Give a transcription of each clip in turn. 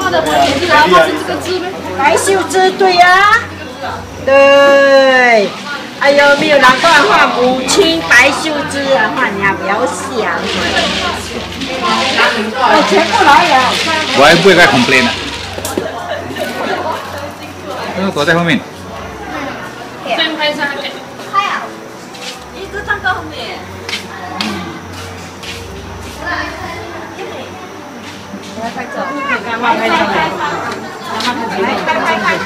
妈的，我眼睛阿妈是这个字吗？ 白秀芝，对呀，对。哎呦，没有人都要画母亲白秀芝啊，画你啊，不要想。哦，全部来了。 我还不会该 complain 呢。躲在后面。 先拍上面。 拍啊！一直站到后面。来拍照， 干嘛拍照？拍。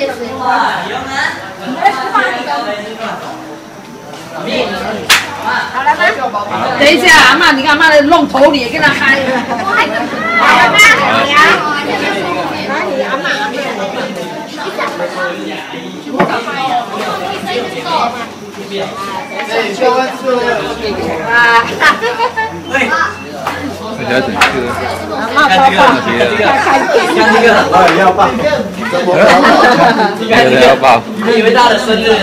好了吗？ 等一下，阿妈，你看阿妈的弄头脸给他拍。 好了吗？哪里阿妈？ 大家整个。 阿妈包包， 看这个，要抱， 要抱。 你以为他的生日？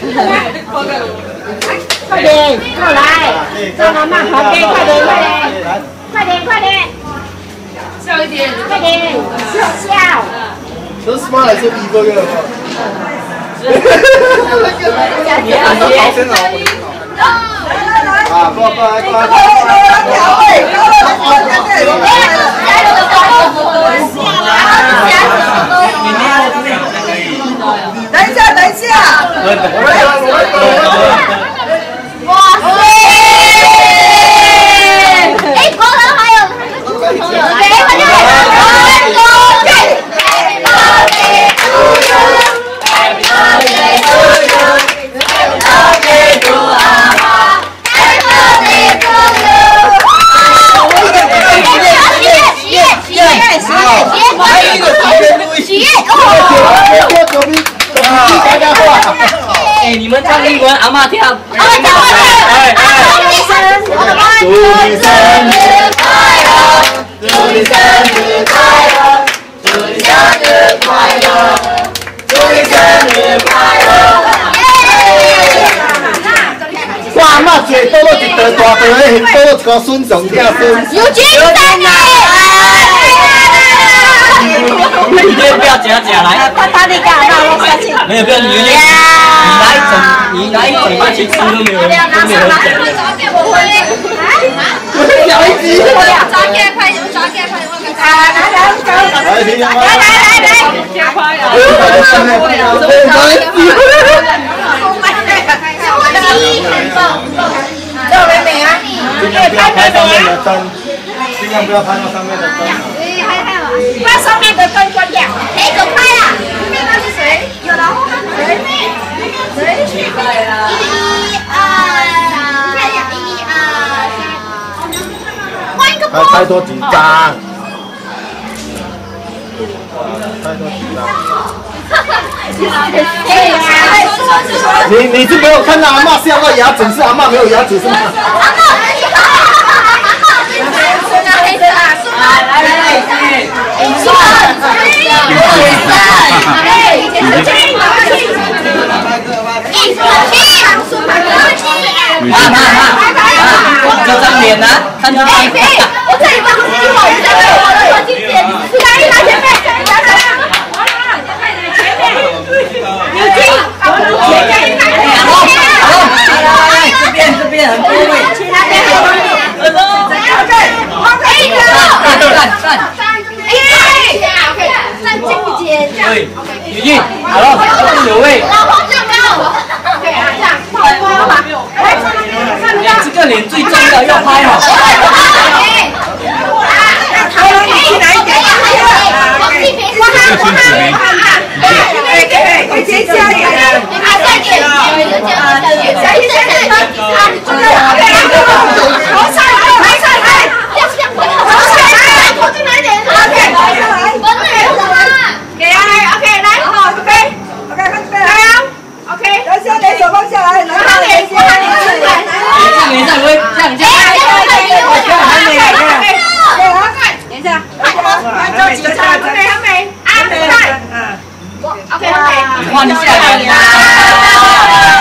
快点，过来，让妈妈旁边，快点， 笑一点， 快点，笑。 都是妈来做第一个月了吗？啊，过来。等一下。 哇塞！哎，国人还有朋友， 哎，你们唱英文，阿嬷跳。 祝你生日快乐！ 哇，阿嬷嘴多了一袋大袋的，多了一个孙上跳孙。 有精神呢！ 你不要夹来。 他那个阿妈弄下去。 没有，不要你来一整盘去吃都没有人讲。小一只。 抓给快！ 加快啊！ 赵美美啊， 尽量不要拍上面的灯，尽量不要拍到上面的灯。 把上面的灯关掉。 哎，走开啊！那是谁？有老虎吗？谁？1、2、3，换一个波。 拍多几张。你是没有看到阿嬷笑到牙齿，是阿嬷没有牙齿是吗？这张脸呢？看到吗？ 我这里帮你好，我的经典，来前面， 这边很多位， 站中间，这样。 对，雨静，好了，这边有位。 老婆就没有。对啊，这样泡泡嘛。 这个脸最重要，要拍好。换下来。